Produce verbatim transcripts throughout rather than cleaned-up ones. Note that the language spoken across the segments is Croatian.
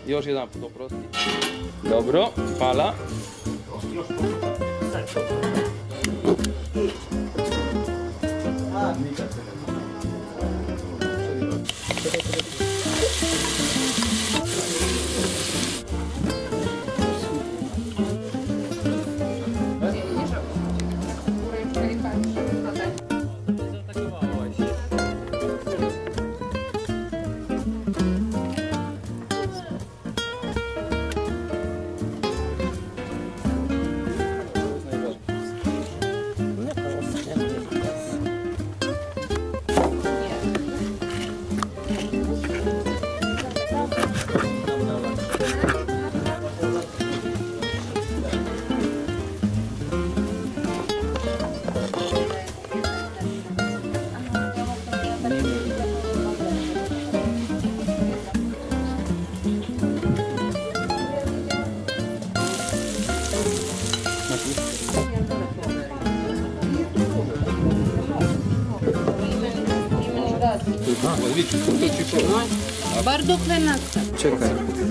Još jedan put oprosti. Dobro, pala. Bar dokle nastav. Čekaj.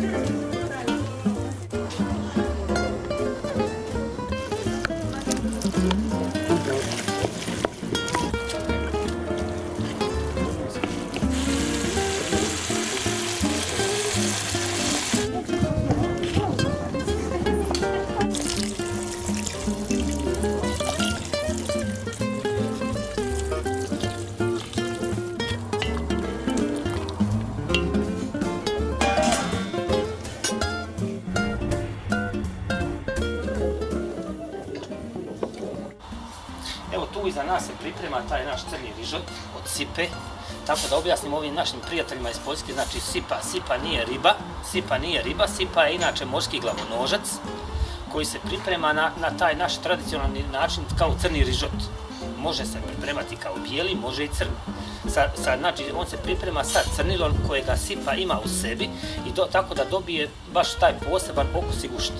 Evo tu iza nas se priprema taj naš crni rižot od sipe, tako da objasnim ovim našim prijateljima iz Poljske, znači sipa, sipa nije riba, sipa nije riba, sipa je inače morski glavonožac koji se priprema na, na taj naš tradicionalni način kao crni rižot. Može se pripremati kao bijeli, može i crni. Sa, sa, znači on se priprema sa crnilom kojega sipa ima u sebi i do, tako da dobije baš taj poseban okus i gušt.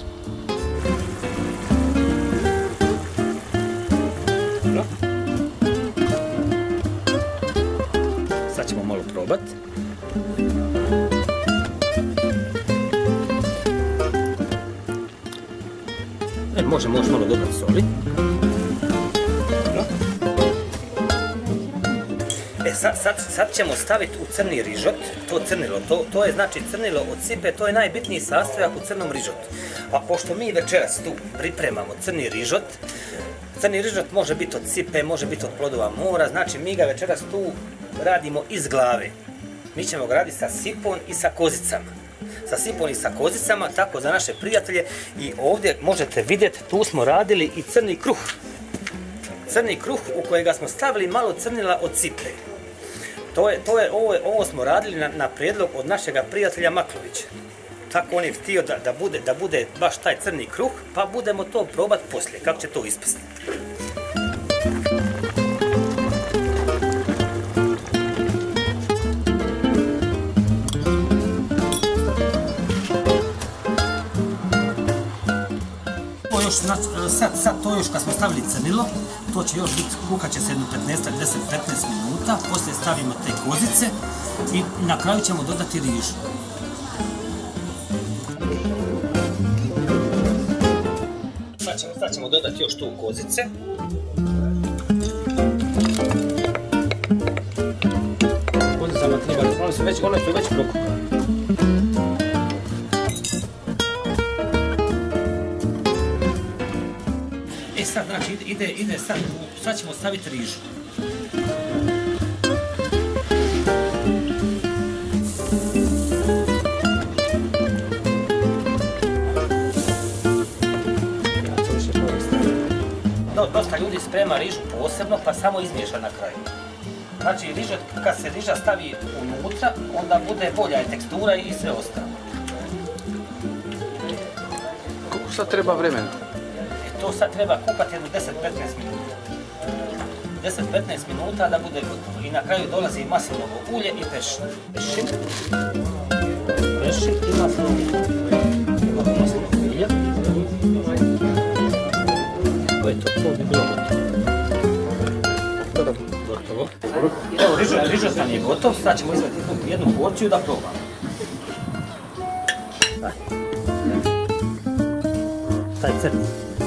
Sad ćemo malo probati. E, možemo još malo dodati soli. E, sad, sad, sad ćemo staviti u crni rižot, to crnilo, to, to je znači crnilo od sipe, to je najbitniji sastojak u crnom rižotu. Pa pošto mi večeras tu pripremamo crni rižot, crni rižot može biti od sipe, može biti od plodova mora, znači mi ga večeras tu radimo iz glave. Mi ćemo ga raditi sa sipom i sa kozicama. Sa sipom i sa kozicama, tako za naše prijatelje. I ovdje možete vidjeti, tu smo radili i crni kruh. Crni kruh u kojega smo stavili malo crnila od sipe. To je, to je, ovo, ovo smo radili na, na prijedlog od našega prijatelja Maklovića. Tako on je htio da, da, bude, da bude baš taj crni kruh, pa budemo to probati poslije, kako će to ispasti. Sad, sad to još kad smo stavili crnilo, to će još biti, kuhat će se jedno petnaest do deset do petnaest minuta, poslije stavimo te kozice i na kraju ćemo dodati rižu. Sad ćemo, sad ćemo dodati još tu kozice. Kozicama treba, one su već, one su već prokukane. E sad, znači, ide, ide sad, sad ćemo staviti rižu. No, dosta ljudi sprema rižu posebno, pa samo izmiješa na kraju. Znači, riža, kad se riža stavi unutra, onda bude bolja i tekstura i sve ostalo. Koliko sad treba vremena? To sad treba kuhati jedno deset do petnaest minuta. deset do petnaest minuta da bude gotovo. I na kraju dolazi maslinovo ulje i pešin. Pešin. Pešin i maslinovo ulje. Imamo maslinovo ulje. To je to, to bi bilo gotovo. Gotovo. Evo, rižot nam je gotov, sad ćemo izvati jednu porciju da probamo. Aj. Taj crni.